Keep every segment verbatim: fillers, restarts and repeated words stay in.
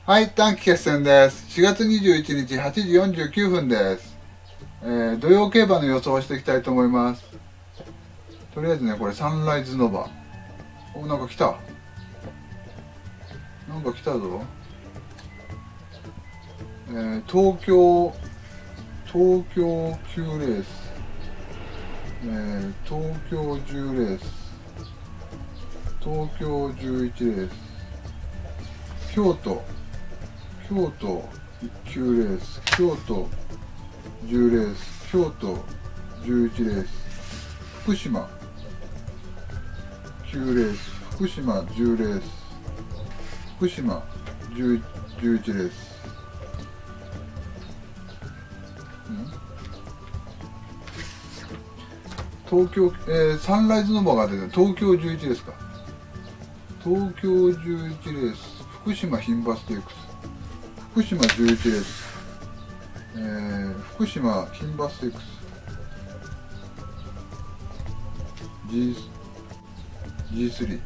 はい、短期決戦です。しがつにじゅういちにちはちじよんじゅうきゅうふんです。えー、土曜競馬の予想をしていきたいと思います。とりあえずね、これサンライズノバ。お、なんか来た。なんか来たぞ。えー、東京、東京きゅうレース。えー、東京じゅうレース。東京じゅういちレース。京都、京都きゅうレース。京都じゅうレース。京都じゅういちレース。福島きゅうレース。福島じゅうレース。福島じゅういちレース。東京、えー、サンライズノバが出て東京じゅういちですか。東京じゅういちレース。福島牝馬ステークス。福島じゅういちレース。えー、福島牝馬ステークス。G、ジースリー。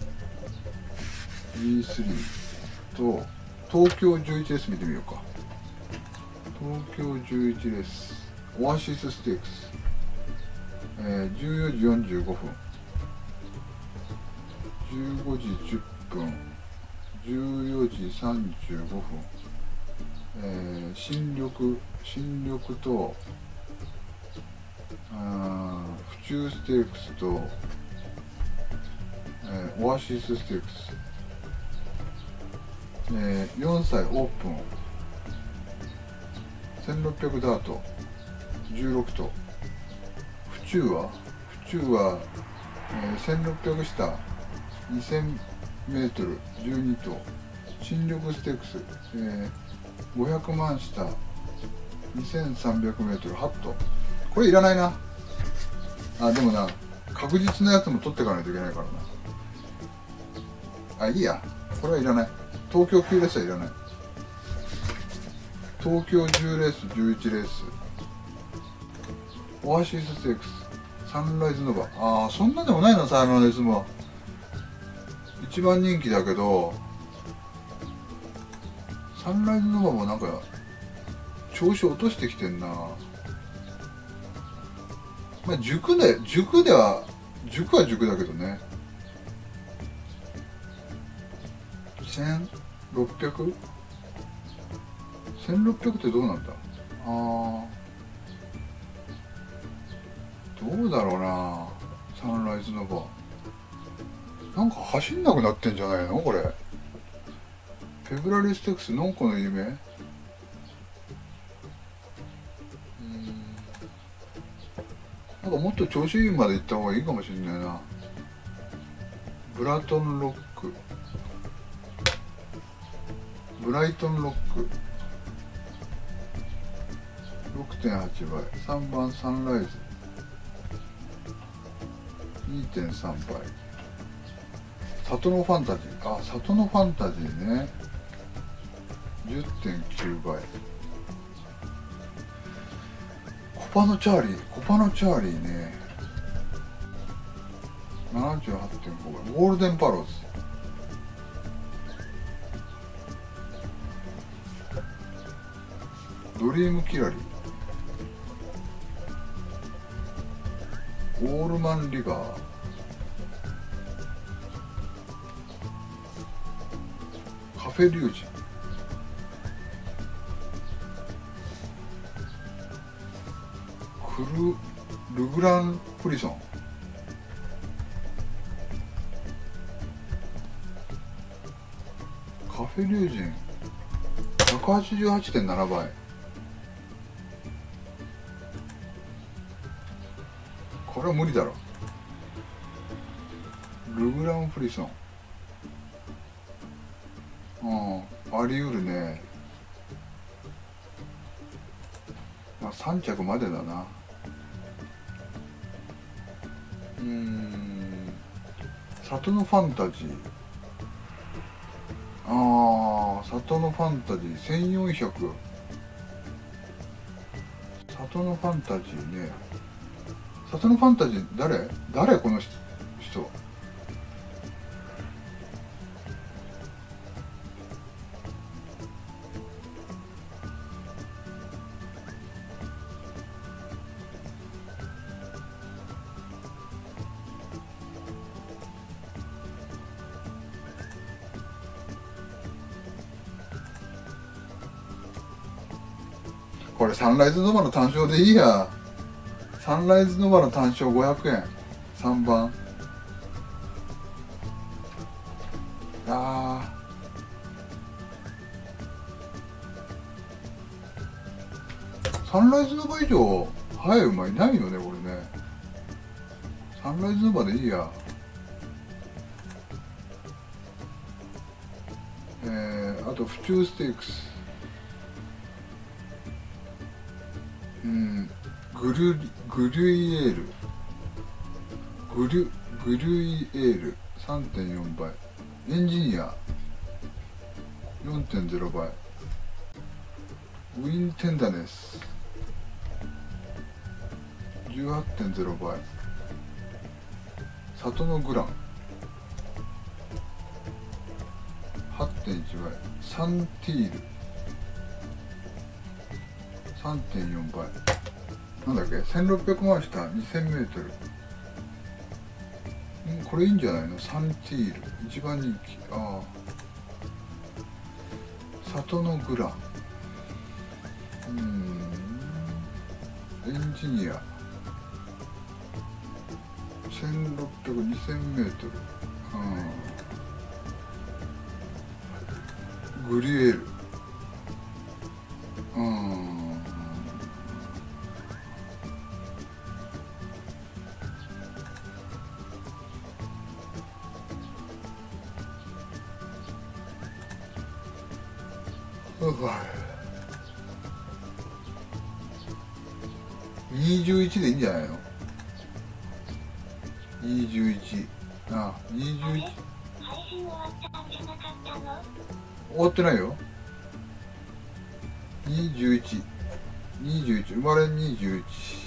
ジースリー と、東京じゅういちレース見てみようか。東京じゅういちレース。オアシスステークス。えー、じゅうよじよんじゅうごふん。じゅうごじじゅっぷん。じゅうよじさんじゅうごふん。えー、新緑、新緑と、あ府中ステークスと、えー、オアシスステークス。えー、よんさいオープン。せんろっぴゃくダート。じゅうろくと。府中は府中は、えー、せんろっぴゃく下。にせんメートル。じゅうにと。新緑ステークス。えー、ごひゃくまん下。にせんさんびゃくメートル。はちと。これいらないな。あ、でもな、確実なやつも取っていかないといけないからな。あ、いいや。これはいらない。東京きゅうレースはいらない。東京じゅうレース、じゅういちレース。オアシスステークス。サンライズノバ。ああ、そんなでもないな、サンライズノバ。一番人気だけど、サンライズノバもなんか、調子落としてきてんな。まあ、塾で、塾では、塾は塾だけどね。せんろっぴゃく？ せんろっぴゃく ってどうなんだ。ああ。どうだろうな。サンライズノバ。なんか走んなくなってんじゃないのこれ。フェブラリーステークス、ノンコの夢。うん。なんかもっと調子いいまで行った方がいいかもしれないな。ブラトンロック。ブライトンロック。ろくてんはちばい。さんばんサンライズ。にてんさんばい。里のファンタジー。あ、里のファンタジーね。じゅってんきゅうばい。コパのチャーリー。コパのチャーリーね。ななじゅうはちてんごばい。ゴールデンパローズ。ドリームキラリー。オールマンリバー。カフェリュージ。クルルグランプリソン。カフェリュージン ひゃくはちじゅうはちてんななばい。これは無理だろ。ルグランプリソン。うん、あり得るね。まあさん着までだな。うーん、里のファンタジー。ああ、里のファンタジーせんよんひゃく。里のファンタジーね。里のファンタジー誰誰この人。 これサンライズノバの単勝でいいや。サンライズノバの単勝ごひゃくえん。さんばん。あー、サンライズノバ以上速い馬いないよねこれね。サンライズノバでいいや。えー、あと府中ステークス、うん、グルグルイエールグルグルイエール さんてんよん 倍、エンジニア よんてんゼロ 倍、ウィンテンダネス じゅうはちてんゼロ 倍、里のグラン はちてんいち 倍、サンティール さんてんよん 倍、なんだっけ、せんろっぴゃくまん下 にせんメートル、んこれいいんじゃないの。サンティール一番人気。ああ、里のグラン、うん、エンジニアせんろっぴゃく、にせんメートル、うん、グリエール、うん、にじゅういちでいいんじゃないの。にじゅういち、ああ、にじゅういち。 配信終わったんじゃなかったの？ 終わってないよ。にじゅういち、にじゅういち、生まれにじゅういち。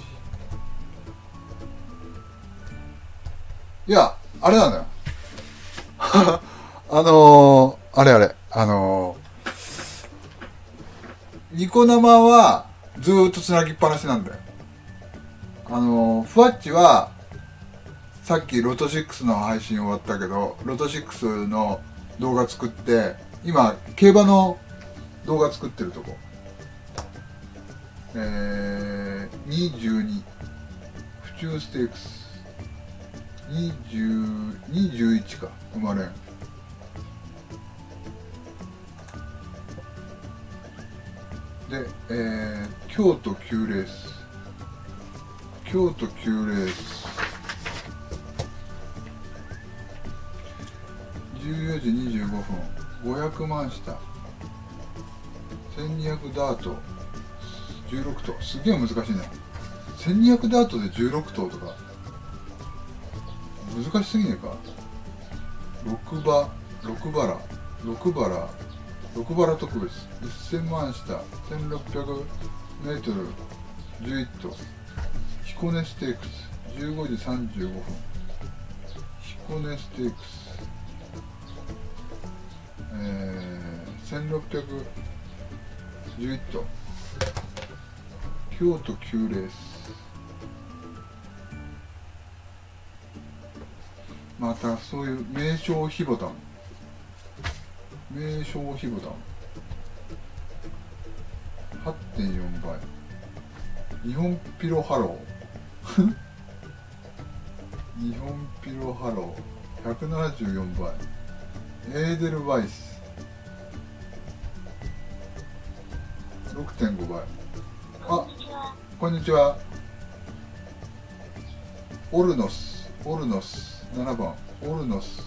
いや、あれなんだよ。あのー、あれあれ、あのー、ニコ生はずーっとつなぎっぱなしなんだよ。あのー、ふわっちは、さっきロトろくの配信終わったけど、ロトろくの動画作って、今、競馬の動画作ってるとこ。えー、にじゅうに、府中ステークス。にじゅう、にじゅういちか、生まれん。で、えー、京都きゅうレース。京都きゅうレース。じゅうよじにじゅうごふん、ごひゃくまん下、せんにひゃくダート、じゅうろくとう、すげえ難しいね。せんにひゃくダートでじゅうろくとうとか、難しすぎねえか。ろくば、ろくばら、ろくばら、ろくばら特別、せんまん下、せんろっぴゃくメートル、じゅういっとう、彦根ステークス、じゅうごじさんじゅうごふん、彦根ステークス、えー、せんろっぴゃくじゅういっとう、京都きゅうレース。またそういう名称非ボタン、名称非ボタン はちてんよん 倍、日本ピロハロー日本ピロハローひゃくななじゅうよんばい、エーデルワイス ろくてんご 倍。あ、こんにちは。オルノス、オルノスななばん、オルノス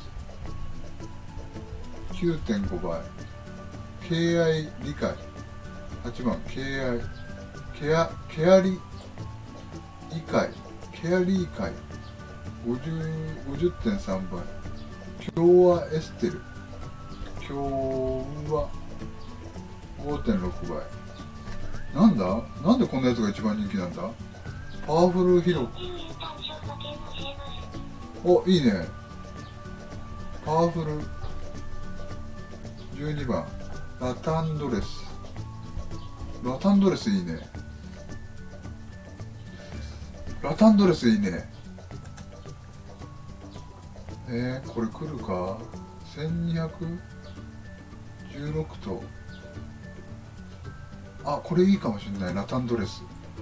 きゅうてんご 倍、敬愛理解はちばん、敬愛ケアケアリ理解ケア理解 ごじゅう ごじゅってんさん 倍、共和エステル共和 ごてんろく 倍。なんだ、なんでこんなやつが一番人気なんだ。パワフルヒロ、お、いいね。パワフルじゅうにばん、ラタンドレス、ラタンドレスいいね。ラタンドレスいいね。えー、これ来るか。せんにひゃくじゅうろくとう。 あ、これいいかもしれない。ラタンドレス。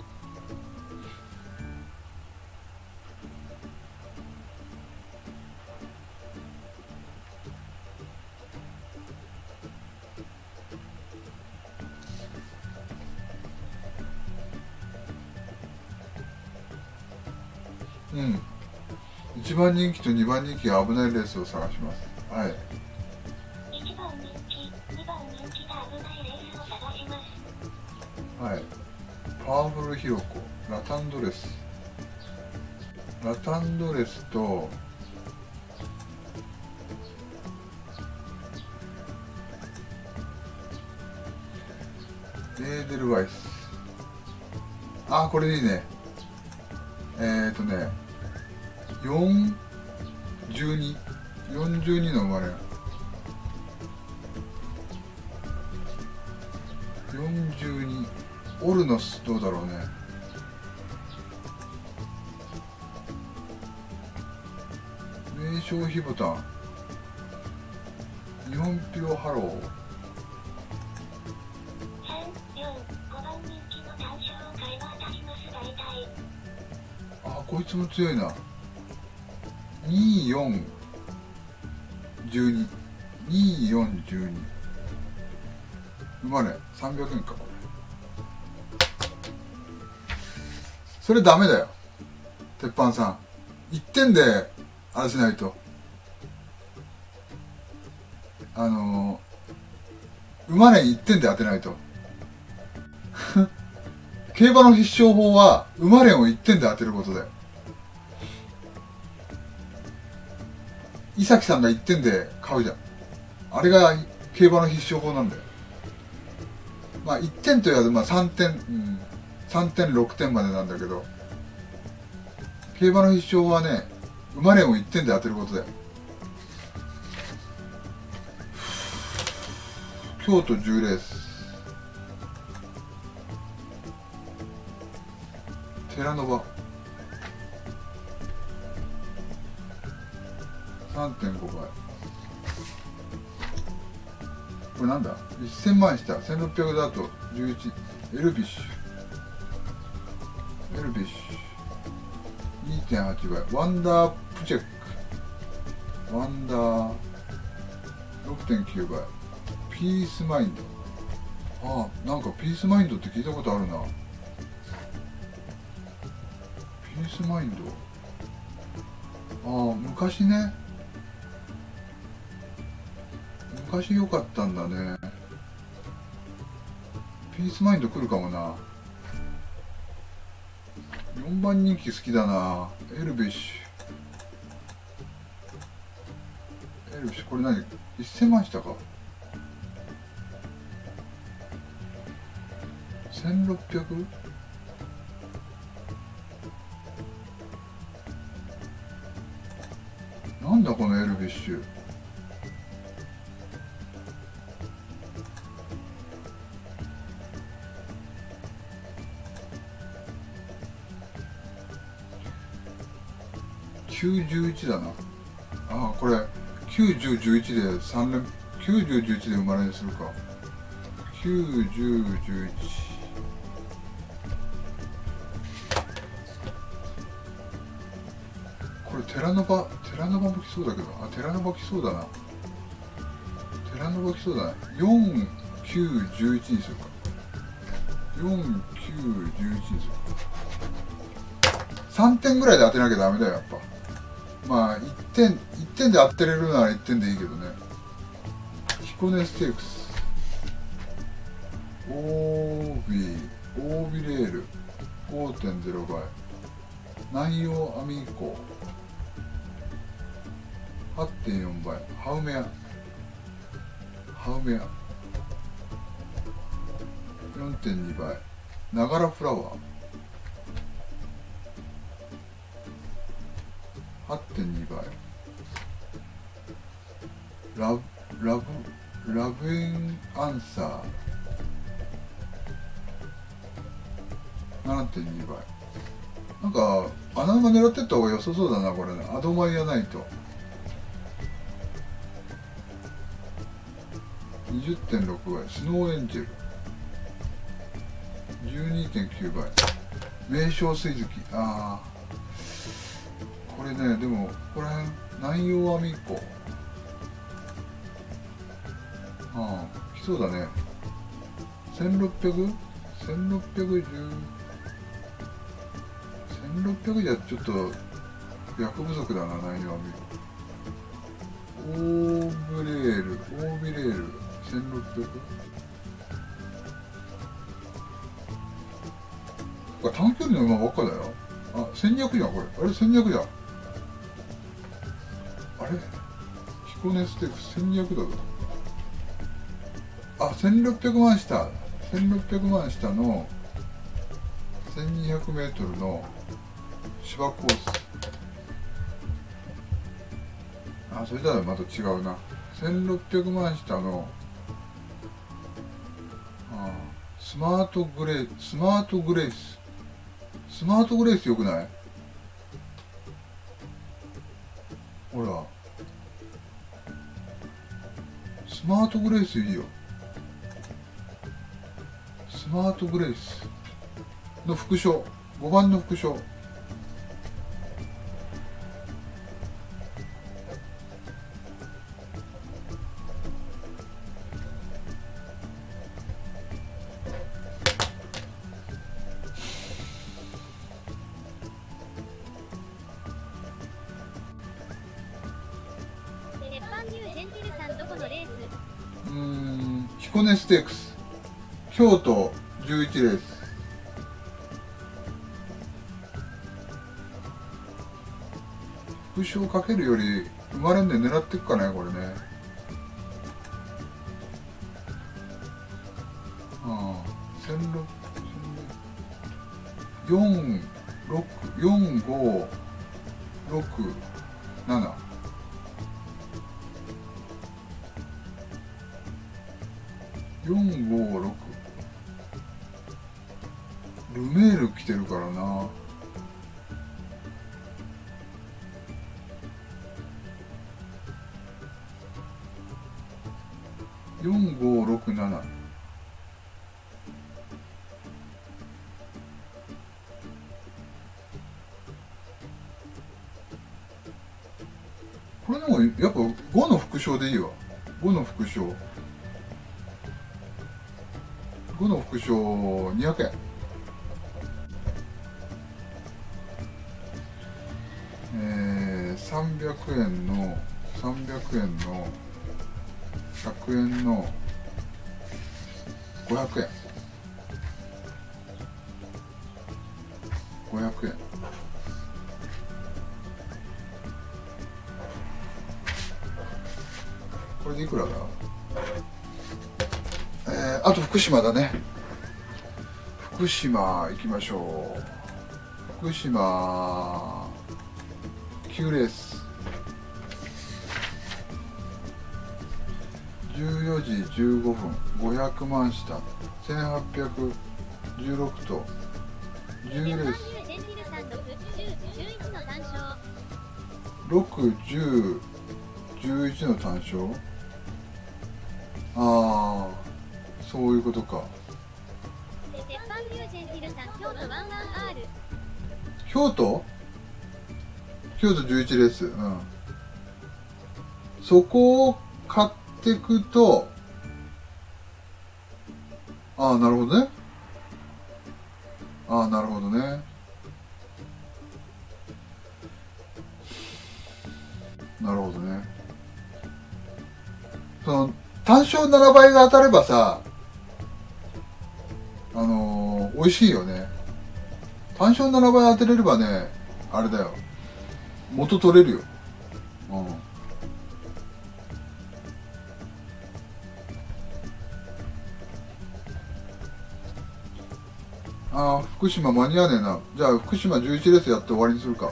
うん。いちばん人気とにばん人気が危ないレースを探します。はい。 いちばん人気、にばん人気が危ないレースを探します。 はい。パワフルヒロコ、ラタンドレス。ラタンドレスと、エーデルワイス。あ、これいいね。えーとね、よんじゅうに、よんじゅうにの生まれ。よんじゅうに、オルノスどうだろうね。名消費ボタン。日本ピロハロー。 さん、よん、ごばん人気の単勝会は当たります、大体。 あ、こいつも強いな。に、よん、じゅうに。に、よん、じゅうに。生まれ、さんびゃくえんか、これ。それダメだよ。鉄板さん。いってんで、あれしないと。あのー、馬連いってんで当てないと。競馬の必勝法は、馬連をいってんで当てることだよ。伊崎さんがいってんで買うじゃん。あれが競馬の必勝法なんだよ。まあいってんと言わず、まあさんてん、うん、さんてん、ろくてんまでなんだけど、競馬の必勝はね、馬連をいってんで当てることだよ。京都じゅうレース。寺の場。さんてんごばい。これなんだ ?せんまん円した。せんろっぴゃくだとじゅういち。エルビッシュ。エルビッシュ。にてんはちばい。ワンダープチェック。ワンダー。ろくてんきゅうばい。ピースマインド。ああ、なんかピースマインドって聞いたことあるな。ピースマインド。ああ、昔ね。昔良かったんだね。ピースマインド来るかもな。よんばん人気好きだな。エルビッシュ。エルビッシュ、これ何 ?せんまんしたか ?せんろっぴゃく? なんだこのエルビッシュ。きゅうじゅういちだな。ああ、これきゅうじゅう、じゅういちでさん連、きゅうじゅう、じゅういちで生まれにするか。きゅうじゅう、じゅういち。これテラノバ、テラノバも来そうだけど、あ、テラノバ来そうだな。テラノバ来そうだな。よん、きゅう、じゅういちにするか。よん、きゅう、じゅういちにするか。さんてんぐらいで当てなきゃダメだよ、やっぱ。まあ、いってん、いってんで当てれるならいってんでいいけどね。彦根ステークス。オービー、オービレール。ごてんゼロばい。南洋アミーコ。はってんよんばい。ハウメア。ハウメア。よんてんにばい。ながらフラワー。はってんにばい。ラブ、ラブ、ラブインアンサー。ななてんにばい。なんか、穴馬狙ってった方が良さそうだな、これね。アドマイアナイト。にじゅってんろくばい。スノーエンジェル。 うにてんきゅうばい。名称水月。ああこれね、でもここら辺南洋網っ子、ああ来そうだね。せんろっぴゃく せんろっぴゃくじゅう せんろっぴゃくじゃちょっと役不足だな。南洋網オーブレール、オービレールせんろっぴゃく。これ短距離の馬ばっかだよ。あ、せんにひゃくじゃんこれ。あれせんにひゃくじゃん。あれ彦根ステークスせんにひゃくだぞ。あ、せんろっぴゃくまん下。せんろっぴゃくまん下のせんにひゃくメートルの芝コース。あ、それじゃまた違うな。せんろっぴゃくまん下のあスマートグレイスマートグレイススマートグレイスよくない？ほらスマートグレイスいいよ。スマートグレイスの副賞ごばんの副賞。うーん彦根ステークス京都じゅういちレース。副賞かけるより生まれんで狙っていくかねこれね。ああせんろっぴゃくよんろくよんごろくななよんごろくルメール来てるからな。よんごろくななこれでもやっぱごの副賞でいいわ。ごの副賞ごの副賞にひゃくえん。えー、さんびゃくえんのさんびゃくえんのひゃくえんのごひゃくえんごひゃくえん。これでいくらだ？えー、あと福島だね。福島行きましょう。福島きゅうレースじゅうよじじゅうごふんごひゃくまん下せんはっぴゃくじゅうろくとじゅうレースろく、じゅう、じゅういちの単勝。ああそういうことか。京都京都じゅういちレース、うん、そこを買っていくと、ああなるほどね。ああなるほどね。なるほどね。その単勝ななばいが当たればさ、あのー、美味しいよね。単勝ななばい当てれればね、あれだよ、元取れるよ。うん。ああ福島間に合わねえな。じゃあ福島じゅういちレースやって終わりにするか。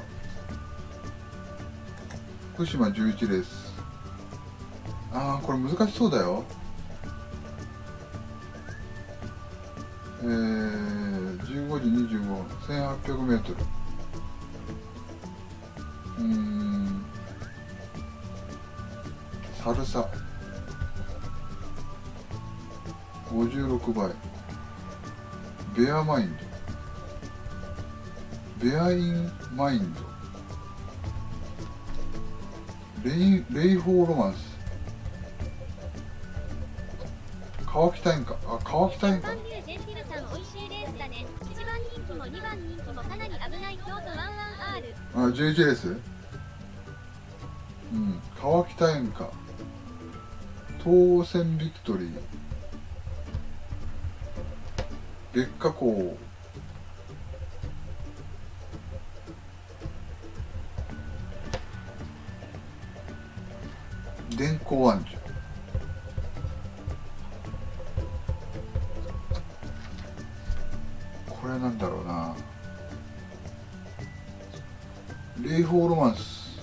福島じゅういちレース。ああこれ難しそうだよ。えー、じゅうごじにじゅうごふんせんはっぴゃくメートル。うーんサルサごじゅうろくばいベアマインド、ベアインマインド、レイレイホーロマンス、川北演歌、あ、川北演歌。 ジェンティルさん美味しいレースだね。いちばん人気もにばん人気もかなり危ない京都ワンワンアール。 あ、じゅういちレース。うん、川北演歌、当選ビクトリー、月下港、電光安住。これなんだろうな。レイホーロマンス、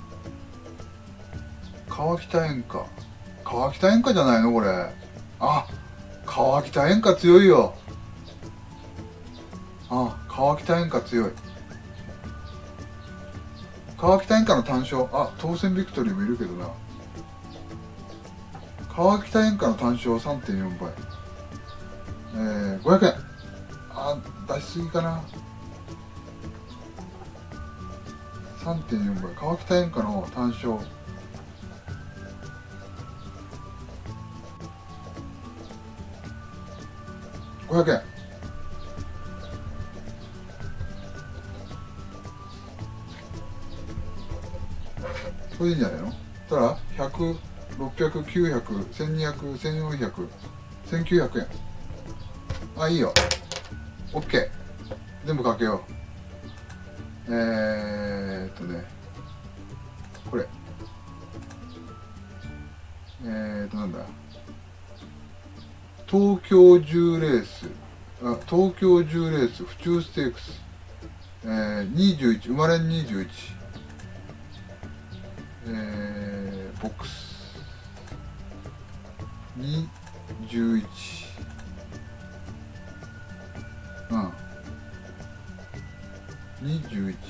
川北演歌、川北演歌じゃないのこれ。あ、川北演歌強いよ。あ、川北演歌強い。川北演歌の単勝、あ、当選ビクトリーもいるけどな。川北演歌の単勝 さんてんよん 倍、えー、ごひゃくえん。あ、出しすぎかな。 さんてんよん 倍、川北演歌の単勝ごひゃくえん。それでいいんじゃないの。たらひゃく、ろっぴゃく、きゅうひゃく、せんにひゃく、せんよんひゃく、せんきゅうひゃくえん。あ、いいよ。OK。全部かけよう。えーっとね、これ。えーっと、なんだ。東京じゅうレース。あ、東京じゅうレース、府中ステークス。えー、にじゅういち、生まれんにじゅういち。えー、ボックス。にじゅういち。うん。にじゅういち。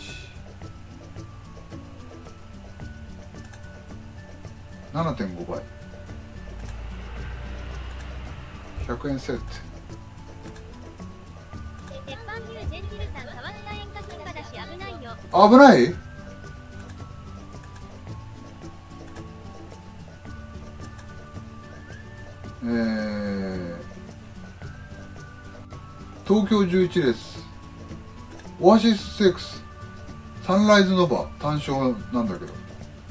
ななてんご 倍。ひゃくえんセット。 鉄板牛ジェンティルさん、川北演歌金馬だし危ないよ。 危ない？えー、東京じゅういちレース、オアシスステークス、サンライズノバ単勝なんだけど、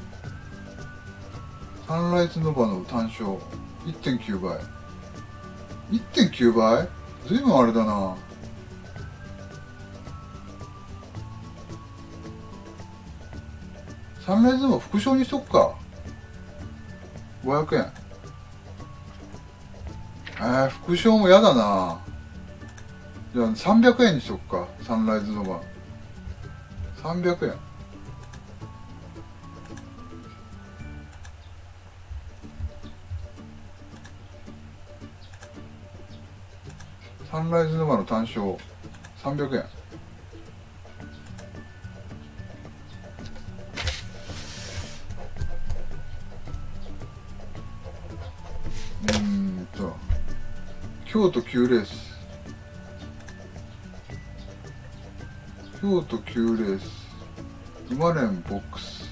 サンライズノバの単勝 いってんきゅう 倍。いってんきゅう 倍？ずいぶんあれだな。サンライズノバ副賞にしとくか。ごひゃくえん。えー、副賞もやだな。じゃあさんびゃくえんにしとくか。サンライズノバさんびゃくえん。サンライズノバの単勝さんびゃくえん。うーんと京都きゅうレース、京都きゅうレース、生まれんボックス、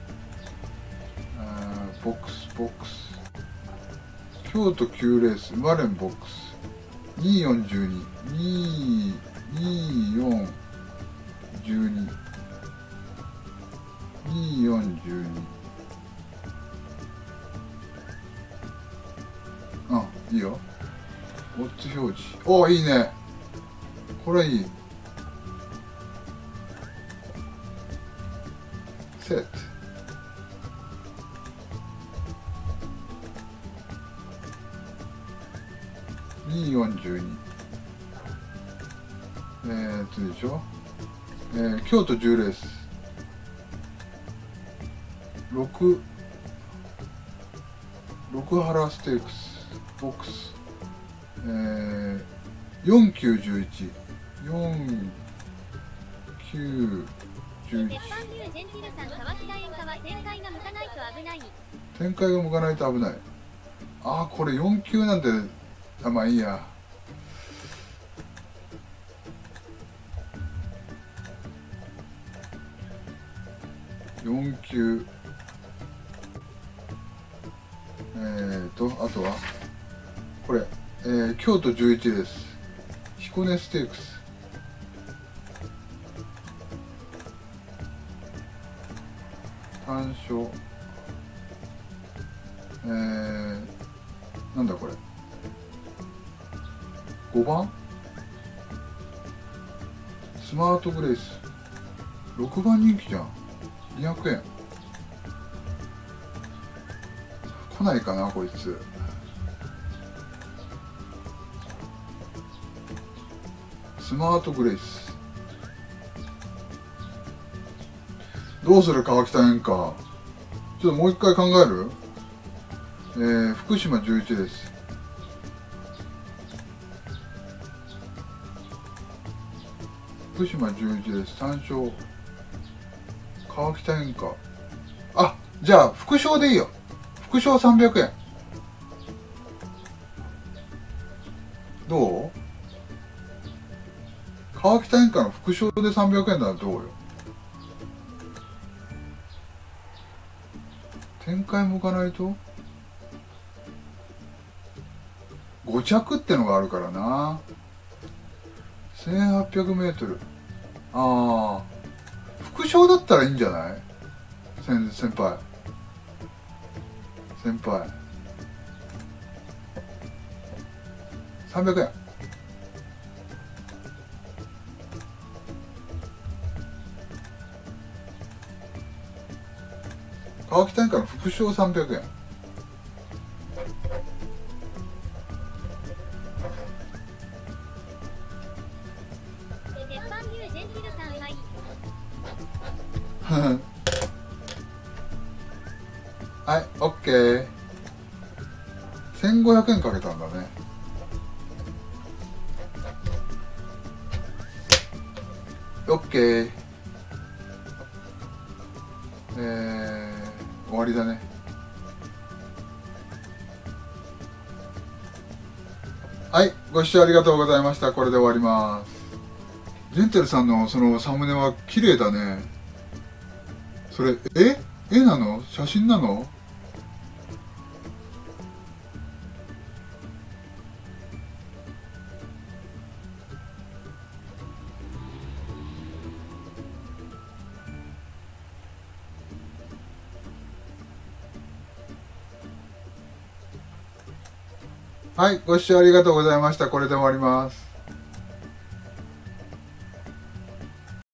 ボックスボックス、京都きゅうレース、生まれんボックス、にじゅうよん、じゅうに、に、に、よん、じゅうに、に、よん、じゅうに。あ、いいよ。オッズ表示。お、いいね。これいい。セット。に、よん、じゅうに。えーっとでしょ。えー、京都じゅうレース。ろく、ろく原ステークス。ボックス。えー、よん、きゅう、じゅういち。よん、きゅう、じゅういち。 鉄板牛ジェンティルさん、川北演歌は展開が向かないと危ない。 展開が向かないと危ない。ああ、これよん級なんて、あ、まあいいや。 よん級、えーとあとはこれ、えー、京都じゅういちレース彦根ステークス、単勝、えー、なんだこれごばんスマートグレイスろくばん人気じゃん。にひゃくえん来ないかなこいつ。スマートグレイスどうする川北園か。ちょっともう一回考える。えー、福島じゅういちです。福島じゅういちです。単勝川北園か。あ、じゃあ副賞でいいよ。副賞さんびゃくえんどう。川北園かの副賞でさんびゃくえんならどうよ。展開もいかないとご着ってのがあるからな。せんはっぴゃくメートル。ああ副賞だったらいいんじゃない。先先輩先輩さんびゃくえん川北園から副賞さんびゃくえん。 鉄板牛ジェンティルさんはいはい、オッケー。せんごひゃくえんかけたんだね。オッケー。えー、終わりだね。はい、ご視聴ありがとうございました。これで終わります。ジェンテルさんのそのサムネは綺麗だね。それ、え絵なの？写真なの？はい、ご視聴ありがとうございました。これで終わります。